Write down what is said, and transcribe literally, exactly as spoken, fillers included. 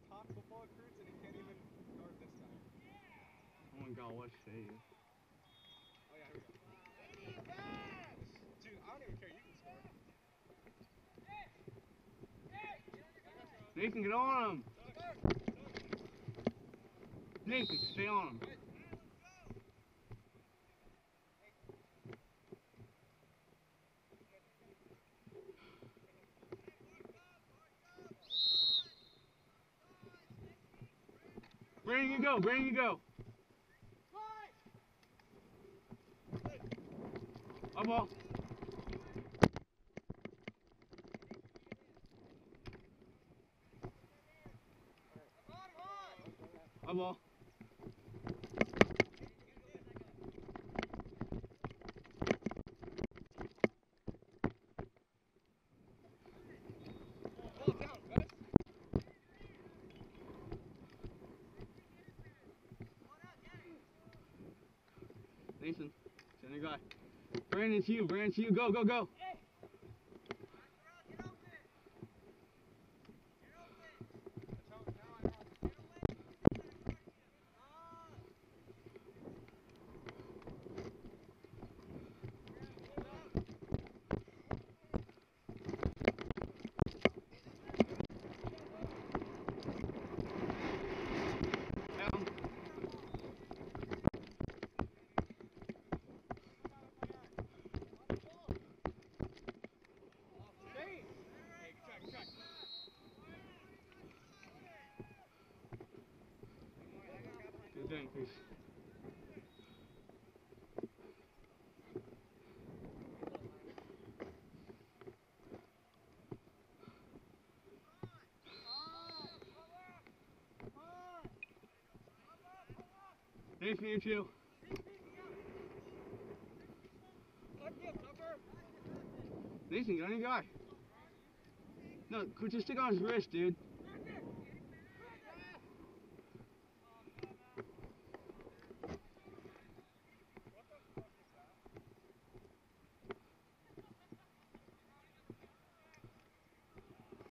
top football recruits and he can't even guard this guy. Oh my god, what say you? Oh yeah, here we go. Dude, I don't even care. You can score. Nathan, get on him! Nathan, stay on him. Brandon, you go, Brandon, you go. Up ball. Up ball. Nathan, center guy. Brandon, to you, Brandon, to you. Go, go, go. Down. Good thing, please. Nathan, you too. Nathan, get on your guy. No, just stick on his wrist, dude.